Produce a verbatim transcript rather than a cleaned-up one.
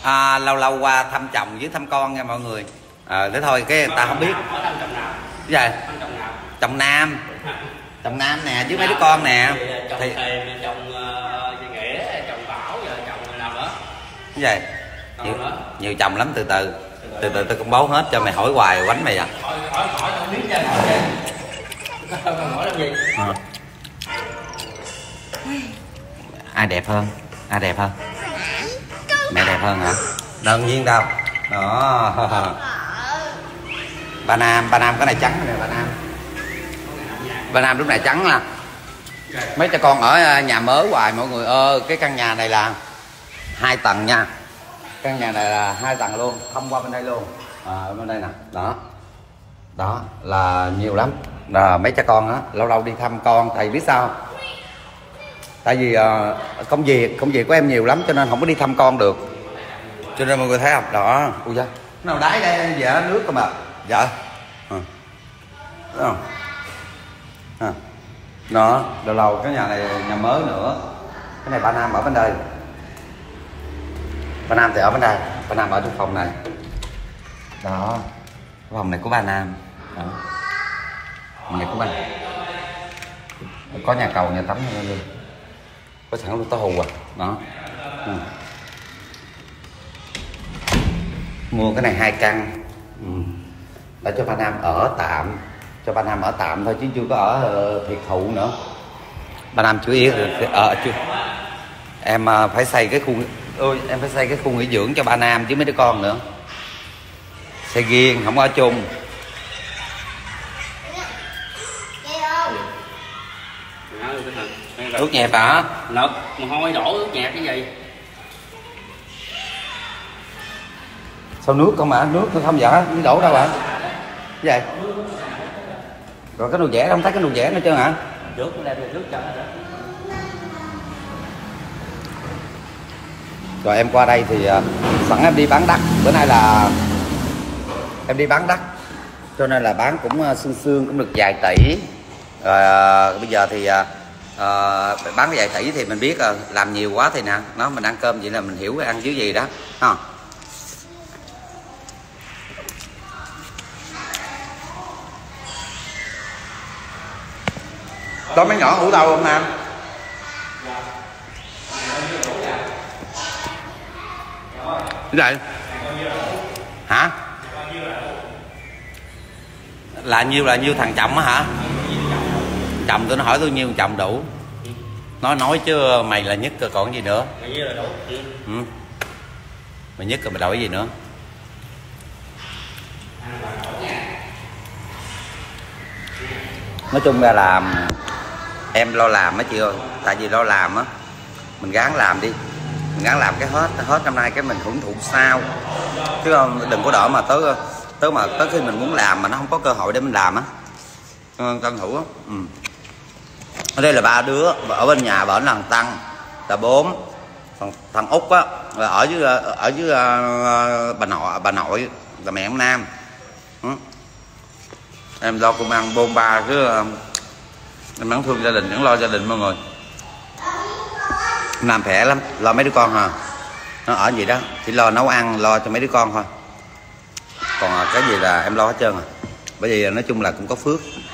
à, lâu lâu qua thăm chồng với thăm con nha mọi người. À, thế thôi cái người ta không biết. Cái gì? Chồng nam. Chồng nam nè với mấy đứa con nè. Chồng thì Thềm, chồng uh, Nghĩa, chồng Bảo, giờ chồng nào nữa? Cái gì? Nhiều, nhiều chồng lắm, từ từ từ từ tôi công bố hết cho mày hỏi hoài quánh mày à. Hỏi hỏi hỏi không biết chứ hỏi không hỏi làm gì. À. Ai đẹp hơn? Ai đẹp hơn? Mẹ đẹp hơn hả? Đương nhiên đâu. Đó. Ba Nam, ba Nam cái này trắng nè ba Nam. Ba Nam lúc này trắng nè. Mấy cha con ở nhà mới hoài mọi người ơi. Cái căn nhà này là hai tầng nha. Căn nhà này là hai tầng luôn, thông qua bên đây luôn. À, bên đây nè, đó. Đó là nhiều lắm. Là mấy cha con á, lâu lâu đi thăm con. Thầy biết sao? Tại vì uh, công việc công việc của em nhiều lắm cho nên không có đi thăm con được. Cho nên mọi người thấy không? Đó. Ui da. Nào đáy đây dạ nước cơ mà. Dạ. À. Đúng không? À. Đó, lâu lâu cái nhà này nhà mới nữa. Cái này ba Nam ở bên đây. Ba Nam thì ở bên đây, ba Nam ở trong phòng này. Đó. Cái phòng này của ba Nam. Đó. Phòng này của ba. Có nhà cầu, nhà tắm luôn. Có sẵn luôn, tao hù à. Đó. Ừ. Mua cái này hai căn. Ừ. Để cho ba Nam ở tạm. Cho ba Nam ở tạm thôi chứ chưa có ở uh, thiệt thụ nữa. Ba Nam chủ yếu ở chưa. Em uh, phải xây cái khu ôi em phải xây cái khu nghỉ dưỡng cho ba Nam chứ mấy đứa con nữa. Xây riêng, không ở chung. Thuốc nhẹp hả? Nực, mà hôi đổ thuốc nhẹp cái gì? Sao nước không mà? Nước không vậy? Nó đổ đâu ạ? Cái gì? Rồi cái đồ vẽ không thấy cái đồ vẽ nữa chưa hả? Trước nó đem về trước cho nó đó. Rồi em qua đây thì uh, sẵn em đi bán đất. Bữa nay là em đi bán đất cho nên là bán cũng uh, xương xương cũng được vài tỷ. Rồi uh, bây giờ thì uh, uh, bán vài tỷ thì mình biết uh, làm nhiều quá thì nè, nó mình ăn cơm vậy là mình hiểu ăn dưới gì đó ha. Đó mấy nhỏ ngủ đâu không Nam? Cái gì? Hả? Là nhiêu là nhiêu thằng chồng á hả? Chồng tôi nó hỏi tôi nhiêu chồng đủ. Nó nói chứ mày là nhất còn gì nữa. Mày nhiêu là đủ. Ừ. Mày nhất rồi mày đổi gì nữa? Nói chung ra là em lo làm á chị ơi. Tại vì lo làm á, mình gắng làm đi, mình gắng làm cái hết hết năm nay cái mình hưởng thụ sao, chứ không đừng có đợi mà tới tới mà tới khi mình muốn làm mà nó không có cơ hội để mình làm á. Cân thủ á. Ừ. Ở đây là ba đứa, ở bên nhà vợ là thằng Tăng là bốn, thằng, thằng Út á là ở dưới ở dưới uh, bà nội bà nội là mẹ ông Nam. Ừ. Em lo công ăn bôn ba chứ uh, em vẫn thương gia đình, vẫn lo gia đình mọi người. Nam khỏe lắm, lo mấy đứa con hả? Nó ở gì đó, chỉ lo nấu ăn, lo cho mấy đứa con thôi. Còn cái gì là em lo hết trơn à. Bởi vì nói chung là cũng có phước.